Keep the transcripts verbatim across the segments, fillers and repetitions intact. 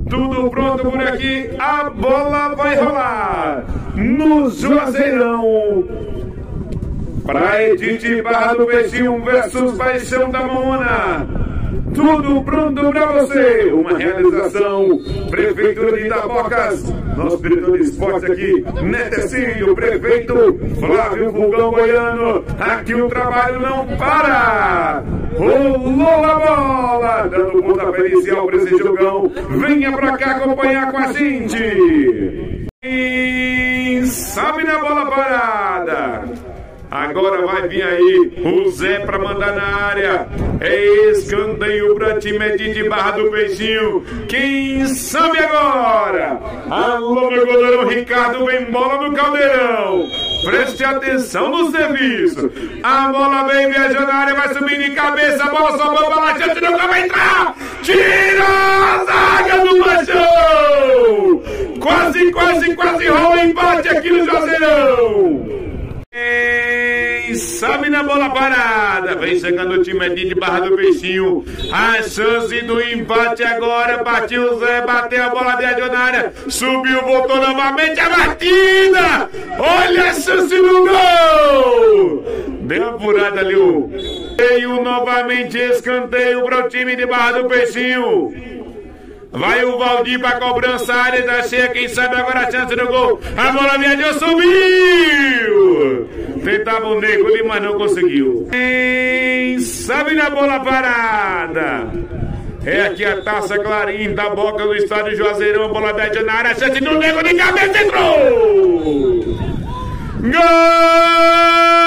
Tudo pronto por aqui, a bola vai rolar no Juazeirão. Pra Edith Barra do Peixinho versus Paixão da Mamona. Tudo pronto pra você. Uma realização Prefeitura de Itabocas. Nosso diretor de esporte aqui, Netecílio, prefeito Flávio Vulgão Goiano. Aqui o trabalho não para. Rolou a bola, dando o pontapé inicial para esse jogão. Venha pra cá acompanhar com a gente. Quem sabe na bola parada. Agora vai vir aí o Zé pra mandar na área. É escanteio pra time de Barra do Peixinho. Quem sabe agora? Alô, meu goleiro Ricardo, vem bola no caldeirão. Preste atenção no serviço. A bola vem viajando na área, vai subir de cabeça. A bola sobrou pra lá, chance nunca vai entrar. Tira a zaga do Paixão. Quase, quase, quase rola empate aqui no Juazeirão. Quem sabe na bola parada. Vem chegando o time de Barra do Peixinho. A chance do empate agora. Partiu o Zé, bateu a bola viajou na área. Subiu, voltou novamente a batida. Olha a chance no gol. Deu apurada ali o veio novamente escanteio para o time de Barra do Peixinho. Vai o Valdir para cobrança, a área está cheia, quem sabe agora a chance do gol. A bola viajou, subiu. Tentava o nego ali, mas não conseguiu. Quem sabe na bola parada. É aqui a Taça Clarim da Boca do estádio Juazeirão. A bola viajou na área, a chance do nego de cabeça, entrou. Gol!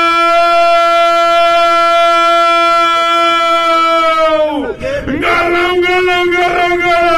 Golão, golão, golão, golão!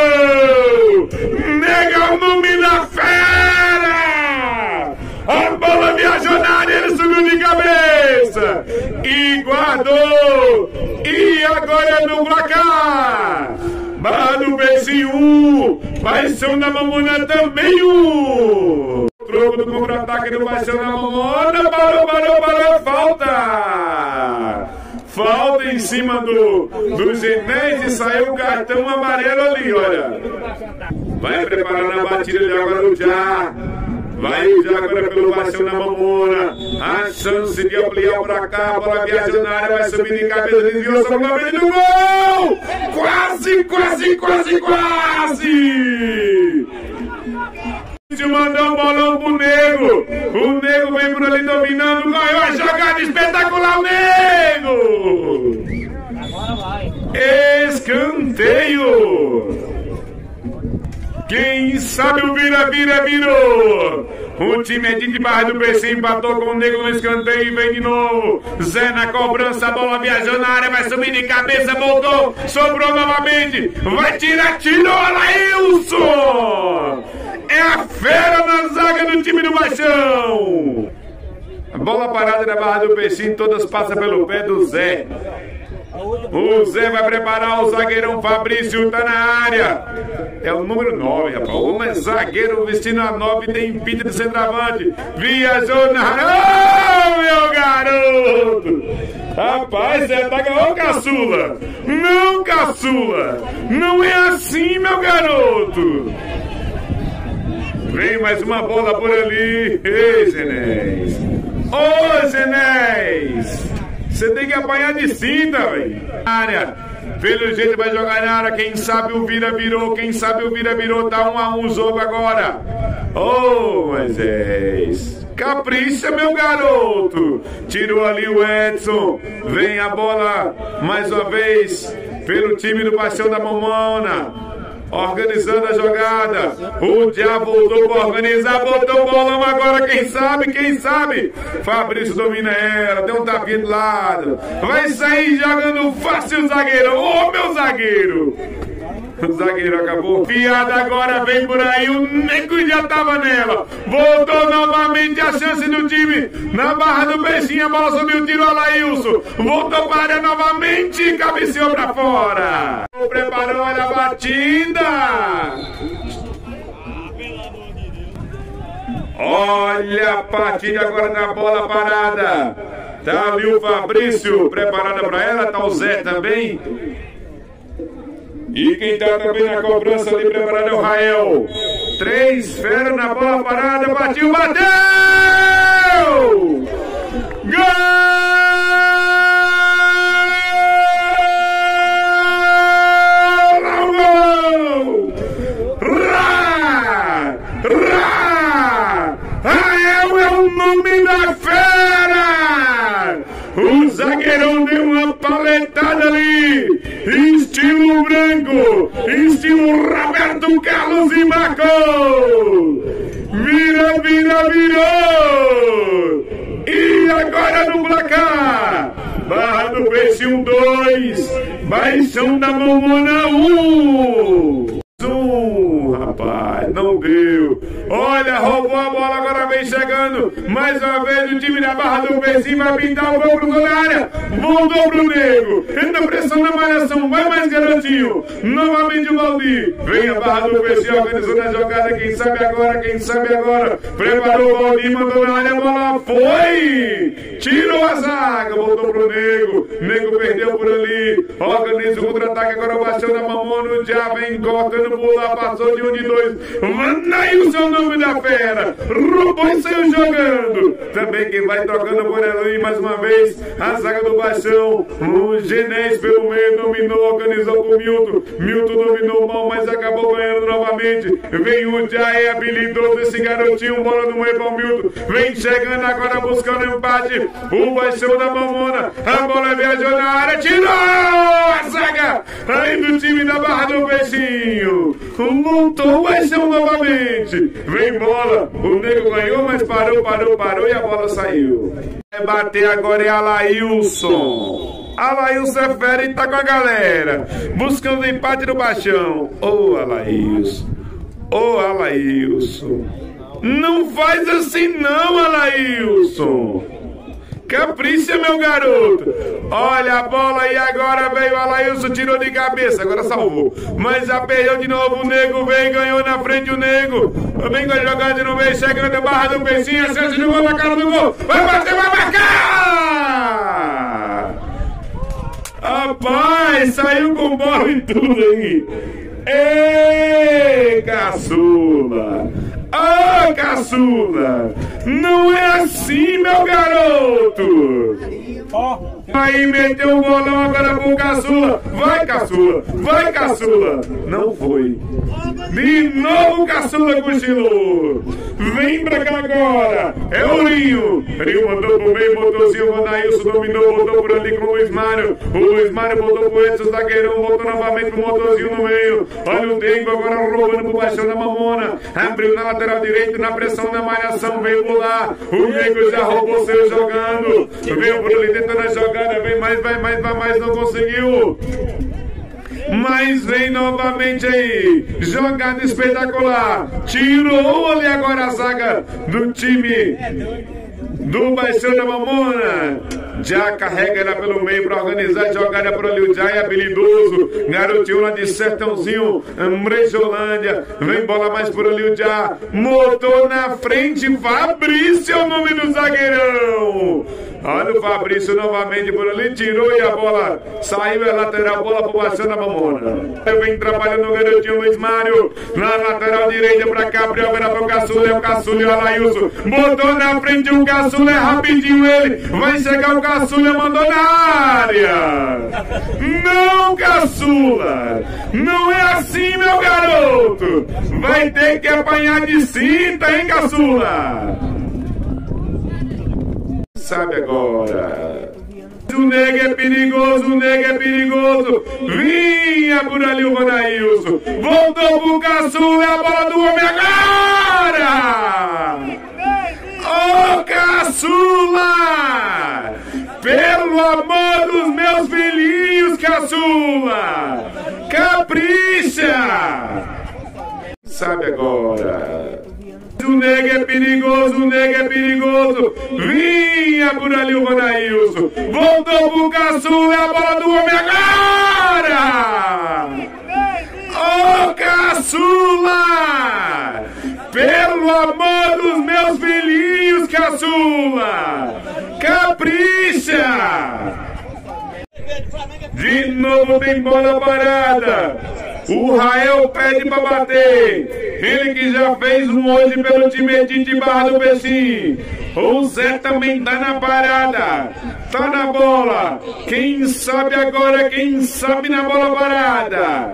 Viajou na área, ele subiu de cabeça e guardou. E agora é no placar. Barra do Peixinho um, Paixão da Mamona também um. Troco do contra-ataque do Paixão da Mamona. Parou, parou, parou, falta. Falta em cima do, do Genés e saiu o cartão amarelo ali, olha. Vai preparando a batida de agora do Já. Vai já agora pelo Paixão da Mamona. A chance de ampliar pra cá. A bola viaja na área, vai subir de cabeça. Desviou sobre o frente do gol. Quase, quase, quase, quase. De mandar um bolão pro Nego. O Nego vem por ali dominando. Ganhou a jogada espetacular, o Nego. Agora vai. Escanteio. Quem sabe o vira-vira virou. O time de Barra do Peixinho empatou com o Nego no escanteio e vem de novo. Zé na cobrança, a bola viajou na área, vai subir de cabeça, voltou, sobrou novamente. Vai tirar, tirou, Alailson. É a fera na zaga do time do Paixão. A bola parada da Barra do Peixinho, todas passam pelo pé do Zé. O Zé vai preparar o zagueirão Fabrício, tá na área. É o número nove, rapaz. O homem é zagueiro vestindo a nove, tem pinta de centroavante. Viajou na área. Oh, meu garoto! Rapaz, Zé tá ganhando, caçula. Não, caçula. Não é assim, meu garoto. Vem mais uma bola por ali. Ei, Genés. Ô, Genés. Você tem que apanhar de cinta, velho. Área. Pelo jeito vai jogar na área. Quem sabe o vira virou. Quem sabe o vira virou. Tá um a um o jogo agora. Ô, oh, Moisés. Capricha, meu garoto. Tirou ali o Edson. Vem a bola mais uma vez pelo time do Paixão da Mamona. Organizando a jogada. O Diabo voltou para organizar. Botou o bolão agora. Quem sabe, quem sabe. Fabrício domina ela. Deu um tapinha de lado. Vai sair jogando fácil o zagueiro. Ô, oh, meu zagueiro. O zagueiro acabou. Piada agora vem por aí. O Nego já tava nela. Voltou novamente a chance do time. Na Barra do Peixinho. A bola subiu. Tirou Alailson. Voltou para a área novamente. Cabeceou para fora. Preparou olha a batida. Olha a partida agora na bola parada. Tá ali o Fabrício preparada para ela. Tá o Zé também. E quem tá também na cobrança ali preparado é o Rael. Três fera na bola parada, bateu, bateu! Gol! Rá! Rá! Rael é o nome da fera! O zagueirão deu uma paletada ali, estilo branco, estilo Roberto Carlos e marcou! Vira, vira, virou! E agora no placar, Barra do Peixe um, dois, Baixão da Mamona um. Um, rapaz, não deu. Olha, roubou a bola, agora vem chegando. Mais uma vez o time da Barra do Peixe vai pintar o gol pro gol da área. Voltou pro Nego. Entra pressão na malhação, vai mais garotinho. Novamente o Valdir. Vem a Barra do Peixe organizando a jogada. Quem sabe agora, quem sabe agora. Preparou o Valdir, mandou na área, a bola foi. Tirou a zaga, voltou pro Nego. Nego perdeu por ali. Organiza o contra-ataque, agora o Baixão da Mamona já vem cortando. Pula, passou de um de dois. Nailson, o nome da fera. Roubou e saiu jogando. Também quem vai tocando por ali mais uma vez. A zaga do Baixão. O Genés pelo meio dominou, organizou pro Milton. Milton dominou mal, mas acabou ganhando novamente. Vem o já é habilidoso esse garotinho. Bola no meio para o Milton. Vem chegando agora buscando o empate. O Baixão da Mamona. A bola viajou na área. Tirou a zaga aí do time da Barra do Peixinho. Montou o Baixão novamente. Vem bola. O Nego ganhou, mas parou, parou, parou e a bola saiu. Vai bater agora é Alailson. Alailson é fera e tá com a galera. Buscando o empate do Baixão. Ô, oh, Alailson. Ô, oh, Alailson. Não faz assim não, Alailson. Capricha, meu garoto. Olha a bola e agora veio o Alailson, tirou de cabeça, agora salvou. Mas já perdeu de novo, o Nego vem, ganhou na frente o Nego. Vem com a jogada no meio, chegando a Barra do Peixinho, a chance de gol na cara do gol. Vai bater, vai marcar! Rapaz, saiu com bola e tudo aí. Ei, caçula! Ô, oh, caçula! Não é assim, meu garoto! Aí meteu o bolão agora pro caçula. Vai, caçula! Vai, caçula! Não foi. De novo o caçula cochilou. Vem pra cá agora. É o Rinho. Rinho mandou pro meio, botou Silva, Nailson dominou, voltou por ali com o Luiz Mário. O Luiz Mário voltou pro Edson, zagueirão, voltou novamente pro motorzinho no meio. Olha o tempo agora roubando pro Baixão da Mamona. Abriu na lateral direita, na pressão da malhação, veio pular. O Nego já roubou, saiu jogando. Veio por ali tentando a jogada, vem mais, vai mais, vai mais, não conseguiu. Mas vem novamente aí, jogada espetacular, tirou ali agora a zaga do time do Baixão da Mamona. Já carrega ela pelo meio para organizar a jogada por ali. O já é habilidoso, garotinho lá de Sertãozinho, Mrejolândia. Vem bola mais por ali, o já motor na frente. Fabrício é o nome do zagueirão. Olha o Fabrício novamente por ali, tirou e a bola saiu, é lateral, bola pro Baixão da Mamona. Vem trabalhando o garotinho Luiz Mário, na lateral direita pra cá, abriu agora pro Caçula, é o Caçula e o Alailson. Botou na frente o Caçula, é rapidinho ele, vai chegar o Caçula, mandou na área. Não, Caçula, não é assim, meu garoto. Vai ter que apanhar de cinta, hein, Caçula? Sabe agora. O Nego é perigoso, o Nego é perigoso. Vinha por ali o Vanailson. Voltou pro Caçula, a bola do homem agora. Ô, Caçula! Pelo amor dos meus filhinhos, Caçula! Capricha! Sabe agora. O Nego é perigoso, o Nego é perigoso. Vinha por ali o Vanailson. Voltou pro Caçula, a bola do homem agora. Ô, Caçula! Pelo amor dos meus filhinhos, Caçula! Capricha! De novo tem bola parada. O Rael pede pra bater. Ele que já fez um hoje pelo time de Barra do Peixinho. O Zé também tá na parada. Tá na bola. Quem sabe agora, quem sabe na bola parada.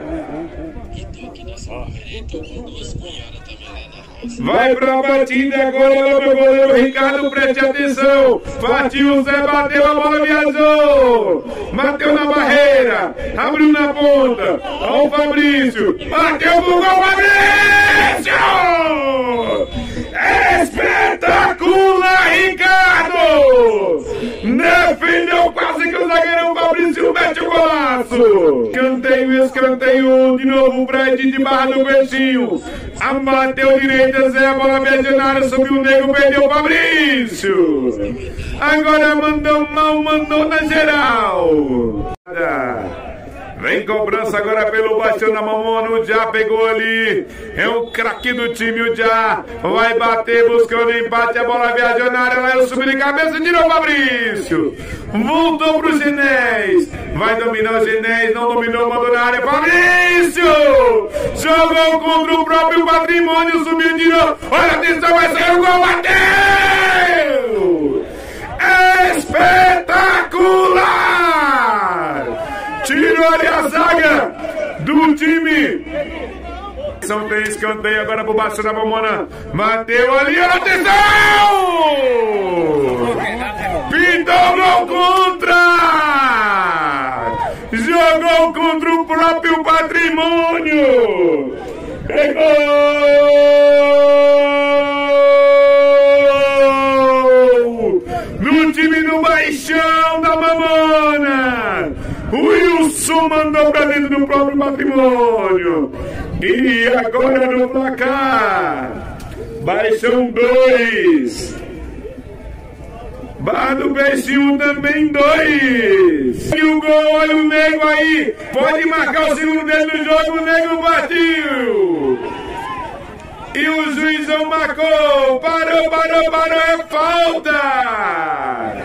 Vai pra batida agora, meu goleiro Ricardo, preste atenção. Partiu o Zé, bateu, a bola viajou. Bateu na barreira, abriu na ponta. Olha o Fabrício, bateu pro gol, Fabrício! Espetacular, Ricardo! Defendeu quase que o zagueirão Fabrício mete o golaço. Escanteio, escanteio, de novo pra de Barra do Peixinho. Abateu direita, Zé, a bola viajou na área, subiu o Nego, perdeu o Fabrício. Agora mandou mal, mandou na geral. Vem cobrança agora pelo Baixão na Mamona, o Já pegou ali, é o craque do time, o Já vai bater, buscando empate, a bola viajou na área, lá eu subi de cabeça, tirou o Fabrício, voltou pro Genés, vai dominar o Genés, não dominou, mandou na área, Fabrício, jogou contra o próprio Patrimônio, subiu, tirou, olha atenção, vai sair o gol, bateu! Espetacular! Tirou ali a zaga do time. São três escanteio agora pro Baixo da Mamona. Bateu ali, atenção! Pintou gol contra! Jogou contra o próprio Patrimônio. Pegou! No time do Baixão da Mamona. O Wilson mandou pra dentro do próprio Patrimônio. E agora no placar. Baixão dois. Barra do Peixinho também dois. E o gol, olha o Nego aí. Pode marcar o segundo dele no jogo. O Nego bateu. E o juizão marcou. Parou, parou, parou. É falta.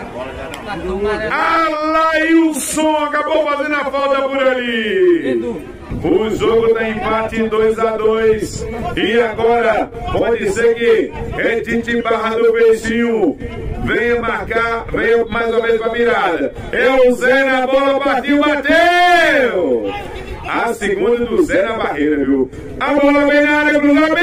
Alailson acabou fazendo a falta por ali. O jogo tá empate dois a dois. E agora pode ser que é Tite Barra do Peixinho venha marcar, venha mais ou menos pra virada. É o Zé na bola, partiu, bateu! A segunda do Zé na barreira, viu? A bola vem na área, cruzamento!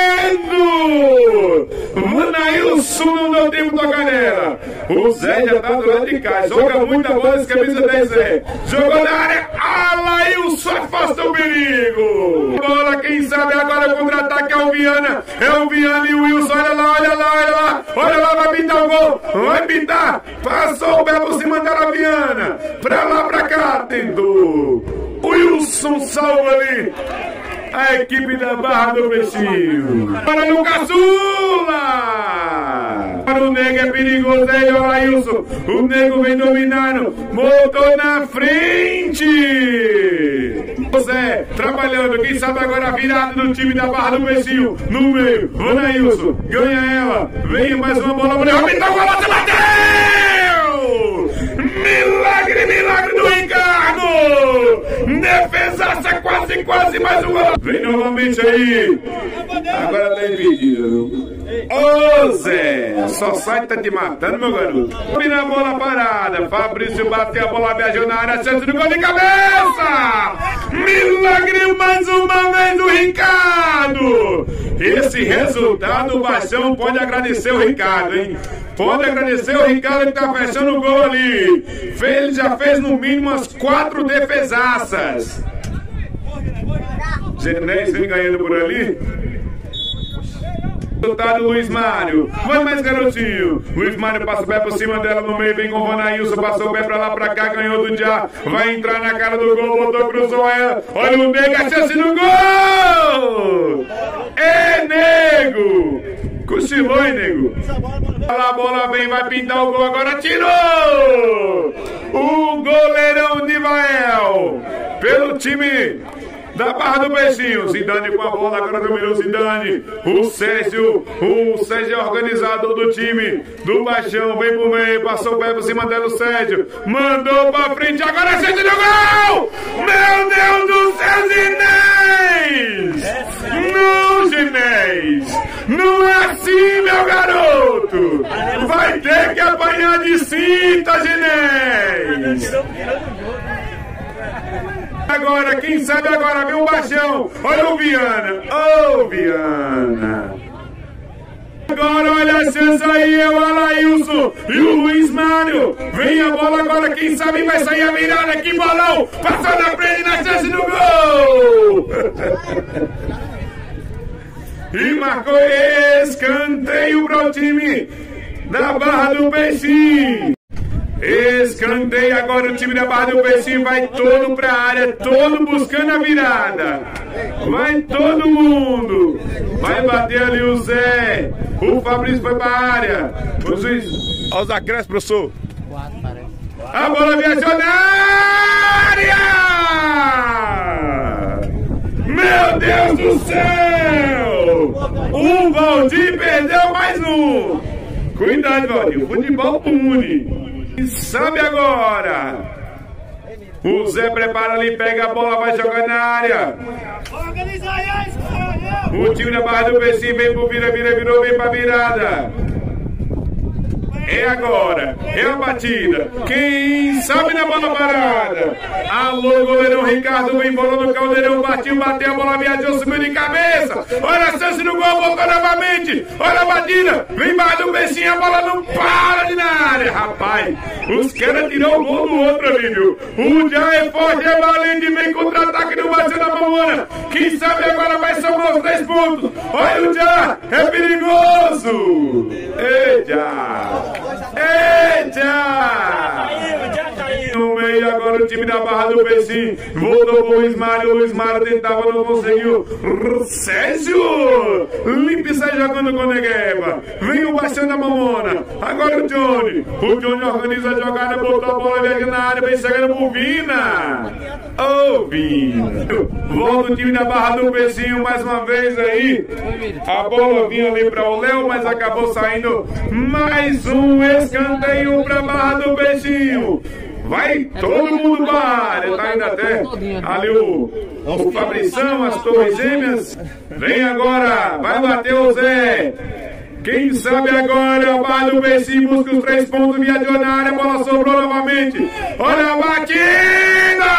Manailson não deu tempo de tocar nela. O Zé já tá do lado de cá. Joga muita bola esse camisa dez, Zé. Jogou na área. Alailson afasta o perigo. Bola, quem sabe agora o contra-ataque é o Viana. É o Viana e o Wilson. Olha lá, olha lá, olha lá. Olha lá, vai pintar o gol. Vai pintar. Passou o pé por cima da Viana. Pra lá, pra cá. Tentou. O Wilson salva ali a equipe da Barra do Peixinho. Para no Caçula! Para o Nego é perigoso aí, olha Wilson. O Nego vem dominando. Botou na frente. O Zé trabalhando. Quem sabe agora a virada do time da Barra do Peixinho. No meio. O Nailson ganha ela. Vem mais uma bola. Vai pintar o golaço. Bateu! Milagre, milagre do Ricardo! Defesaça, quase, quase mais um gol. Vem novamente aí. Agora tá impedido. Ô Zé, só sai tá te matando, meu garoto. Domina a bola parada. Fabrício bateu a bola, viajou na área, chance do gol de cabeça. Milagre mais uma vez do Ricardo. Esse resultado, o Baixão pode agradecer o Ricardo, hein? Pode agradecer o Ricardo que tá fechando o gol ali. Ele já fez no mínimo umas quatro defesaças. Genés vem ganhando por ali. Resultado Luiz Mário. Vai mais garotinho. Luiz Mário passa o pé por cima dela no meio. Vem com o Vanailson. Passou o pé pra lá, pra cá. Ganhou do Já. Vai entrar na cara do gol. Botou, cruzou ela. Olha o Nego. A chance do gol. É Nego. Cochilou, hein, Nego? Olha a bola vem. Vai pintar o gol agora. Tirou. O goleirão de Vael. Pelo time da Barra do Peixinho. Zidane com a bola, agora dominou Zidane. O Sérgio, o Sérgio é organizador do time do Baixão. Vem pro meio, passou o pé por cima dela o Sérgio. Mandou pra frente, agora é Sérgio no gol! Meu Deus do céu, Ginés! Não, Ginés! Não é assim, meu garoto! Vai ter que apanhar de cinta, Ginés! Agora, quem sabe agora, viu o Baixão? Olha o Viana! Ô, oh, Viana! Agora olha a chance aí, é o Alailson e o Luiz Mário. Vem a bola agora, quem sabe vai sair a virada. Que bolão! Passou na frente na chance do gol! E marcou escanteio para o time da Barra do Peixinho. Escanteio agora, o time da Barra do Peixinho vai todo pra área, todo buscando a virada. Vai todo mundo. Vai bater ali o Zé. O Fabrício foi pra área. O juiz. Olha os acréscimos, professor. Quatro, parece. A bola viajou na área! Meu Deus do céu! O Valdir perdeu mais um. Cuidado, Valdir. Futebol pune. E sabe agora? O Zé prepara ali, pega a bola, vai jogar na área. O time da Barra do Peixinho vem pro vira, vira, virou, vem pra virada. É agora, é a batida. Quem sabe na bola parada? Alô, goleirão Ricardo, vem bola no caldeirão, bateu, bateu, a bola viajou, subiu de cabeça. Olha a chance no gol, voltou novamente. Olha a batida, vem Barra do Peixinho, a bola não para de na área. Rapaz, os caras tirou o gol do outro ali, viu? O Já é forte, é valente, vem contra-ataque no Baixão da Mamona. Quem sabe agora vai somar os três pontos. Olha o Já, é perigoso. Ei, Já. Eita! No meio agora o time da Barra do Peixinho. Voltou pro Luiz Mário. O Luiz Mário tentava, não conseguiu. Sérgio! Limpe sai jogando com Negueba. Vem o Baixão da Mamona. Agora o Johnny. O Johnny organiza a jogada, botou a bola viajando na área, vem chegando pro Vina. Ô, oh, Vina. Volta o time da Barra do Peixinho mais uma vez aí. A bola vinha ali para o Léo, mas acabou saindo mais um escanteio para Barra do Peixinho. Vai todo mundo para a área, tá indo até ali o, o Fabrição, as Torres Gêmeas. Vem agora, vai bater o Zé. Quem sabe agora, o Barra do Peixinho busca os três pontos, viajou na área, a bola sobrou novamente. Olha a batida!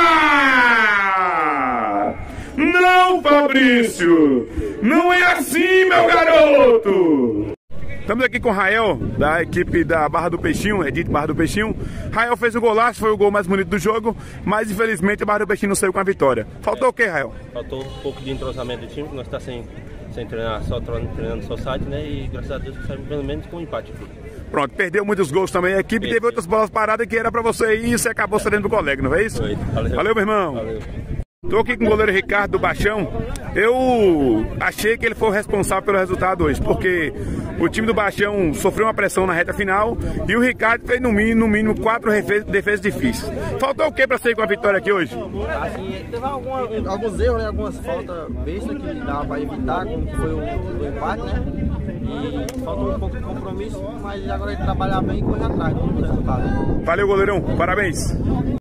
Não, Fabrício! Não é assim, meu garoto! Estamos aqui com o Rael, da equipe da Barra do Peixinho, Edith Barra do Peixinho. Rael fez o golaço, foi o gol mais bonito do jogo, mas infelizmente a Barra do Peixinho não saiu com a vitória. Faltou é. o que, Rael? Faltou um pouco de entrosamento do time, que nós estamos sem, sem treinar, só treinando só site, né? E graças a Deus saímos pelo menos com um empate. Pronto, perdeu muitos gols também a equipe, Perdeu. teve outras bolas paradas que era pra você ir e você acabou cedendo pro colega, não é isso? Foi. Valeu. Valeu, meu irmão. Valeu. Tô aqui com o goleiro Ricardo do Baixão. Eu achei que ele foi o responsável pelo resultado hoje, porque o time do Baixão sofreu uma pressão na reta final e o Ricardo fez no mínimo, no mínimo quatro defesas difíceis. Faltou o que para sair com a vitória aqui hoje? Assim, teve alguma, alguns erros, né? Algumas faltas bestas que dava para evitar, como foi o, o empate, né? E faltou um pouco de compromisso, mas agora ele trabalhar bem e correr atrás do resultado. Valeu, goleirão. Parabéns.